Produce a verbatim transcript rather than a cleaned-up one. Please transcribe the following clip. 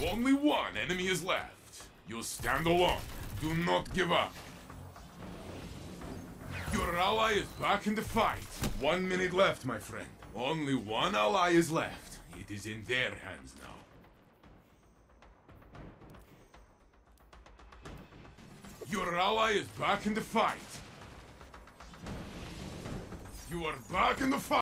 Only one enemy is left. You stand alone. Do not give up. Your ally is back in the fight. One minute left, my friend. Only one ally is left. It is in their hands now. Your ally is back in the fight. You are back in the fight.